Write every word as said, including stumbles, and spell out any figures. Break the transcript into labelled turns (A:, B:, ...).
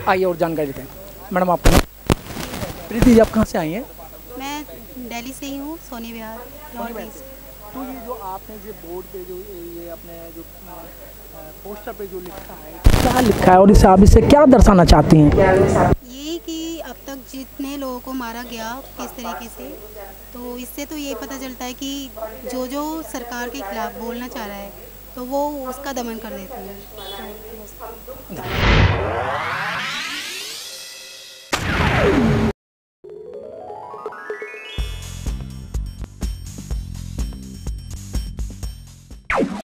A: आइए और जानकारी देते हैं। मैडम आपका नाम? प्रीति जी, आप कहाँ से आई हैं?
B: मैं दिल्ली से ही हूँ, सोनी विहार नॉर्थ ईस्ट।
A: तो ये जो आपने जो बोर्ड पे जो ये अपने जो पोस्टर पे जो लिखा है, क्या लिखा है और इसे आप इससे क्या दर्शाना चाहती हैं?
B: ये कि अब तक जितने लोगों को मारा गया किस तरीके से, तो इससे तो ये पता चलता है कि जो जो सरकार के खिलाफ बोलना चाह रहा है तो वो उसका दमन कर देते हैं।